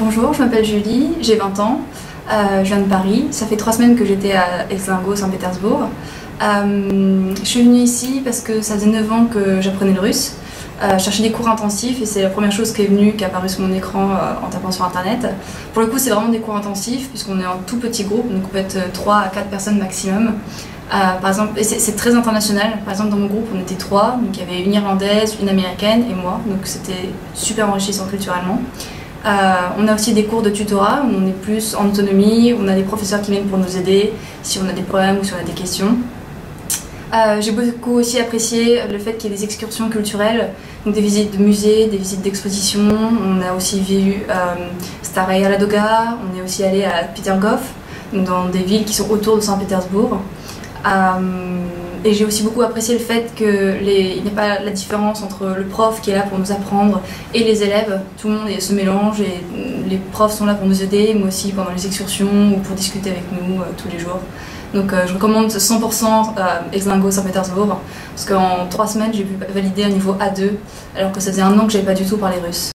Bonjour, je m'appelle Julie, j'ai 20 ans, je viens de Paris. Ça fait 3 semaines que j'étais à Exlingo, Saint-Pétersbourg. Je suis venue ici parce que ça faisait 9 ans que j'apprenais le russe. Je cherchais des cours intensifs et c'est la première chose qui est apparue sur mon écran en tapant sur internet. Pour le coup, c'est vraiment des cours intensifs puisqu'on est en tout petit groupe, donc on peut être 3 à 4 personnes maximum. Par exemple, et c'est très international. Par exemple, dans mon groupe, on était 3, donc il y avait une Irlandaise, une Américaine et moi, donc c'était super enrichissant culturellement. On a aussi des cours de tutorat où on est plus en autonomie, on a des professeurs qui viennent pour nous aider si on a des problèmes ou si on a des questions. J'ai beaucoup aussi apprécié le fait qu'il y ait des excursions culturelles, donc des visites de musées, des visites d'expositions. On a aussi vu Staraya Ladoga, on est aussi allé à Pitergov, dans des villes qui sont autour de Saint-Pétersbourg. Et j'ai aussi beaucoup apprécié le fait qu'il n'y a pas la différence entre le prof qui est là pour nous apprendre et les élèves. Tout le monde se mélange et les profs sont là pour nous aider, moi aussi pendant les excursions ou pour discuter avec nous tous les jours. Donc je recommande 100% Exlingo Saint-Pétersbourg parce qu'en 3 semaines j'ai pu valider un niveau A2 alors que ça faisait 1 an que j'avais pas du tout parlé russe.